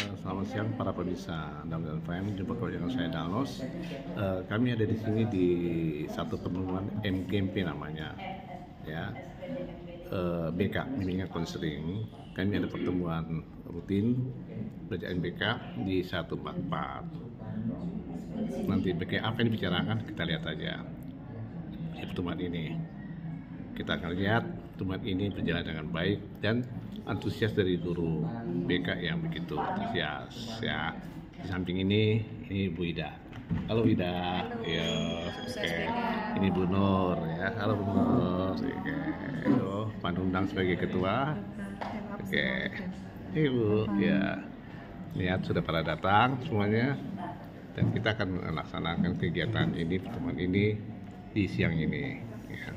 Selamat siang para pemirsa Damdan FM. Jumpa kembali dengan saya Danos. Kami ada di sini di satu pertemuan MGMP namanya, ya. BK, bimbingan konseling. Kami ada pertemuan rutin belajar MBK di 144. Nanti BK apa yang dibicarakan kita lihat aja di pertemuan ini. Kita akan lihat pertemuan ini berjalan dengan baik dan antusias dari guru BK yang begitu antusias, ya. Di samping ini Bu Ida. Halo Ida. Ya, oke. Ini Bu Nur, ya. Halo Bu Nur. Oke. Pandundang sebagai ketua. Oke. Ibu, ya. Lihat sudah pada datang semuanya. Dan kita akan melaksanakan kegiatan ini, pertemuan ini di siang ini, ya.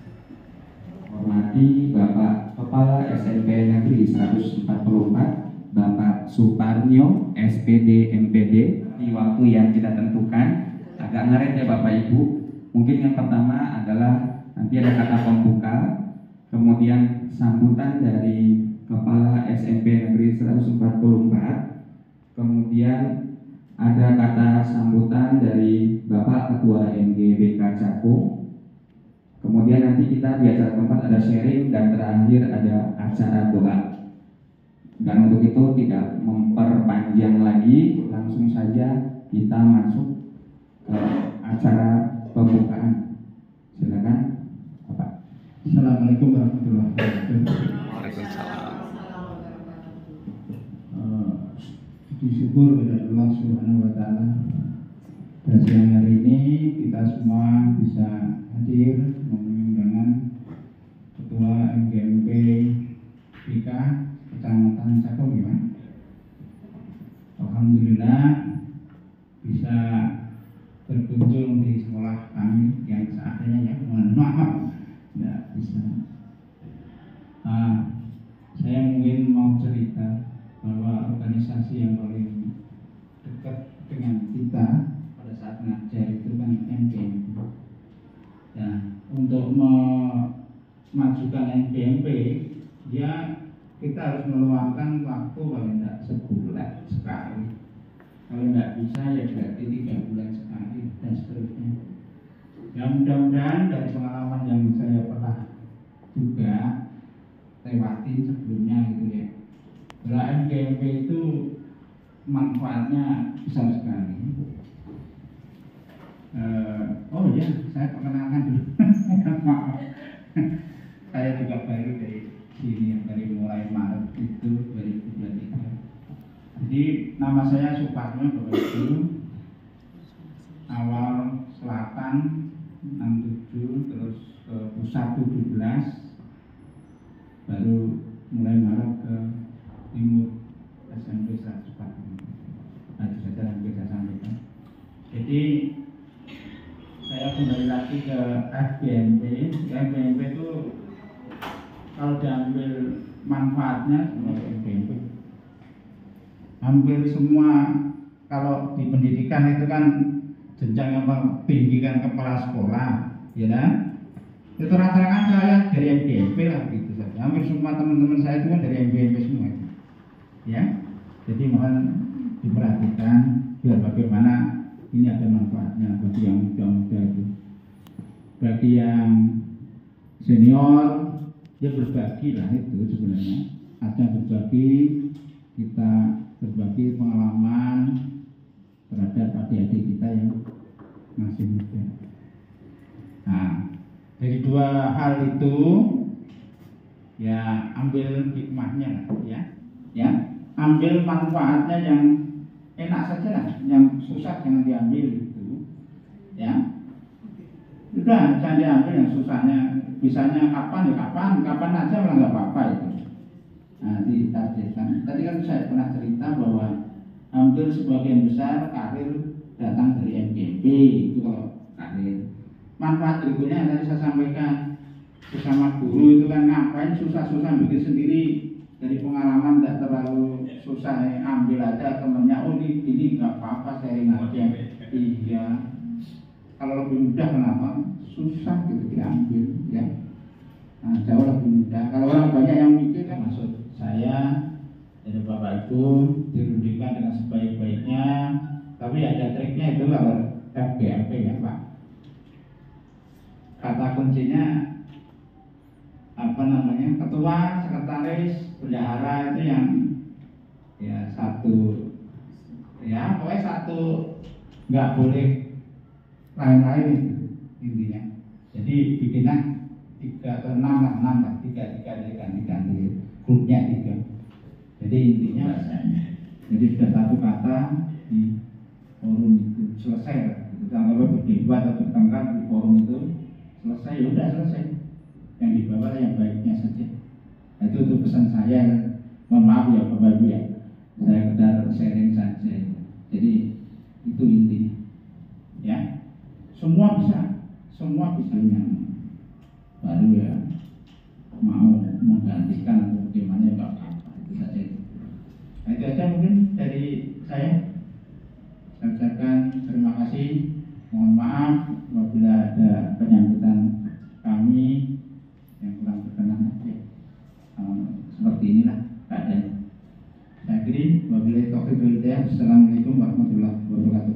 Hormati Bapak Kepala SMP Negeri 144 Bapak Suparnyo SPD MPD. Di waktu yang kita tentukan agak ngaret ya Bapak Ibu. Mungkin yang pertama adalah nanti ada kata pembuka, kemudian sambutan dari Kepala SMP Negeri 144, kemudian ada kata sambutan dari Bapak Ketua MGBK Cakung. Kemudian nanti kita di acara keempat ada sharing dan terakhir ada acara doa. Dan untuk itu tidak memperpanjang lagi, langsung saja kita masuk ke acara pembukaan. Silakan, Bapak. Assalamualaikum warahmatullahi wabarakatuh. Waalaikumsalam. Puji syukur kepada Allah Subhanahu wa taala. Pada siang hari ini kita semua bisa hadir memenuhi undangan Ketua MGMP BK Kecamatan Cakung, ya. Alhamdulillah bisa berkunjung di sekolah kami yang seadanya, ya. Mohon maaf tidak bisa. Saya mungkin mau cerita bahwa organisasi yang paling dekat dengan kita pada saat ngajar itu kan MGMP. Nah, untuk memajukan MGMP, ya kita harus meluangkan waktu paling tidak sebulan sekali. Kalau tidak bisa ya berarti 3 bulan sekali dan seterusnya. Ya mudah-mudahan dari pengalaman yang saya pernah juga lewatin sebelumnya gitu ya, bahwa MGMP itu manfaatnya besar sekali. Oh ya, saya perkenalkan dulu. Maaf, saya juga baru dari sini, dari mulai Maret itu 2023. Jadi nama saya Suparno, Bapak Ibu. Awal selatan 67, terus ke pusat 17, baru mulai Maret ke timur SMP 140. Nah, itu saja yang bisa saya sampaikan. Jadi saya kembali lagi ke FBMP. FBMP itu kalau diambil manfaatnya sebagai FBMP, hampir semua kalau di pendidikan itu kan jenjang yang tinggi kan kepala sekolah, ya kan? Itu rata-rata saya dari FBMP lah gitu saja. Hampir semua teman-teman saya itu kan dari FBMP semua, ya. Jadi mohon diperhatikan biar bagaimana ini ada manfaatnya bagi yang muda-muda itu. Bagi yang senior, ya berbagi lah itu sebenarnya. Ada berbagi, kita berbagi pengalaman terhadap adik-adik kita yang masih muda. Nah, dari dua hal itu ya ambil hikmahnya lah, ya. Ambil manfaatnya yang enak saja lah, yang susah jangan diambil itu, ya. Sudah, jangan diambil yang susahnya. Bisanya kapan ya kapan aja malah nggak apa-apa itu. Nah, ditargetkan. Tadi kan saya pernah cerita bahwa hampir sebagian besar karir datang dari MGMP itu kalau karir. Manfaat berikutnya yang tadi saya sampaikan, sesama guru itu kan ngapain susah-susah bikin sendiri. Dari pengalaman tidak terlalu susah, ambil aja temennya, oh ini nggak apa-apa sharing aja. Iya, kalau lebih mudah kenapa? Susah gitu diambil, ya. Nah, jauh lebih mudah. Kalau orang banyak yang mikir kan, maksud saya dari Bapak Ibu dirunding ditunjukkan dengan sebaik-baiknya, tapi ada triknya itu kalau FBLP ya Pak. Kata kuncinya apa namanya, ketua, sekretaris, bendahara itu yang ya satu, ya pokoknya satu, nggak boleh lain-lain itu intinya. Jadi bikinnya 3 atau 6 lah, 3 ganti grupnya 3. Jadi intinya jadi sudah satu kata di forum itu selesai. Kalau berdebat atau bertengkar di forum itu selesai, ya udah selesai. Yang dibawa yang baiknya saja. Nah, itu pesan saya. Mohon maaf ya Bapak Ibu ya, saya sekedar sharing saja. Jadi itu intinya. Ya, semua bisa yang baru ya mau menggantikan atau bagaimana ya Pak. Itu saja. Nah, itu saja mungkin dari saya. Saya ucapkan terima kasih. Mohon maaf apabila ada penyambutan kami yang kurang berkenan ya. Seperti inilah keadaannya. Saya akhiri, wabillahi taufiq wal hidayah. Assalamualaikum warahmatullahi wabarakatuh.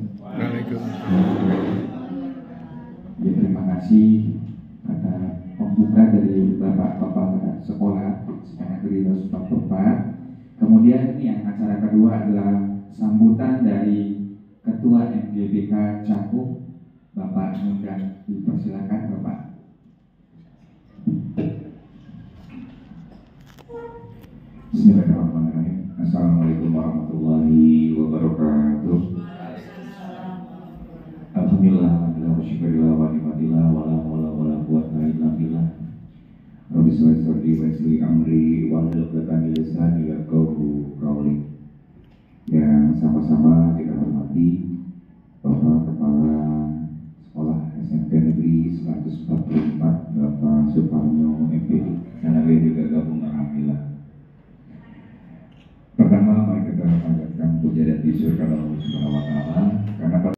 Ya, terima kasih pada pembuka dari Bapak Kepala Sekolah Negeri 44. Kemudian yang acara kedua adalah sambutan dari Ketua MGBK Cakung, Bapak Nundan. Dipersilakan Bapak. Bismillahirrahmanirrahim. Assalamualaikum warahmatullahi wabarakatuh. Alhamdulillah, syukurillah wa ni'matillah wa la haula wa la quwwata illa billah. Rabbi sholli sadri wa yassir amri wa hlul 'uqdatam min lisani yafqahu qawli. Yang sama-sama kita hormati Bapak Kepala Sekolah SMP Negeri 144 Bapak Suparnyo MPD, dan juga gabung alhamdulillah. Pertama, mari kita panjatkan puja dan syukur kepada Allah Subhanahu wa taala karena